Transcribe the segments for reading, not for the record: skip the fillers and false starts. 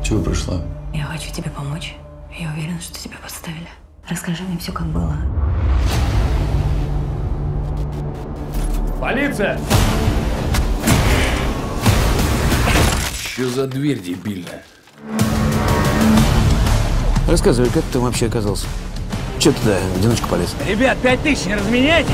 Чего пришла? Я хочу тебе помочь. Я уверена, что тебя подставили. Расскажи мне все, как было. Полиция! Что за дверь дебильная? Рассказывай, как ты там вообще оказался? Че ты туда в одиночку полез? Ребят, 5000 не разменяйте!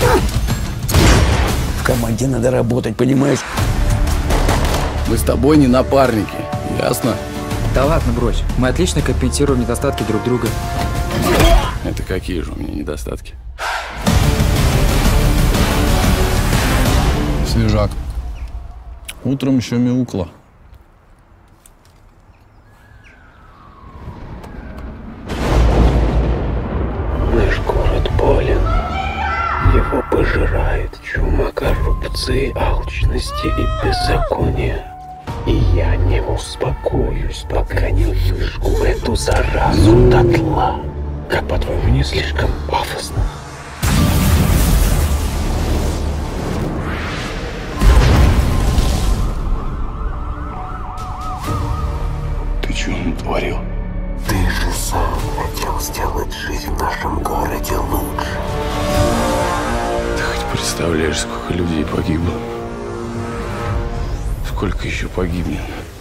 В команде надо работать, понимаешь? Мы с тобой не напарники, ясно? Да ладно, брось. Мы отлично компенсируем недостатки друг друга. Это какие же у меня недостатки? Свежак. Утром еще мяукла. Наш город болен. Его пожирает чума коррупции, алчности и беззакония. И я не успокоюсь, пока не выжгу эту заразу дотла. Как, по-твоему, не слишком пафосно? Ты чего натворил? Ты же сам хотел сделать жизнь в нашем городе лучше. Ты хоть представляешь, сколько людей погибло? Сколько еще погибнет?